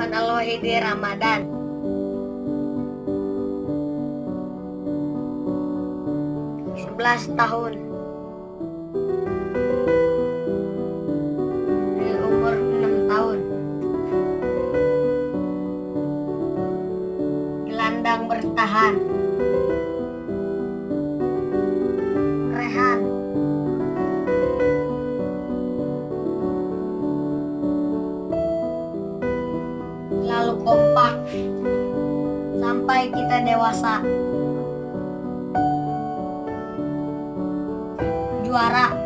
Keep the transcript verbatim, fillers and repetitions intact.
Irfan Al-Wahidi Ramadan. Sebelas tahun. Dari umur enam tahun. Gelandang bertahan. Rehan. Lalu kompak sampai kita dewasa. Juara.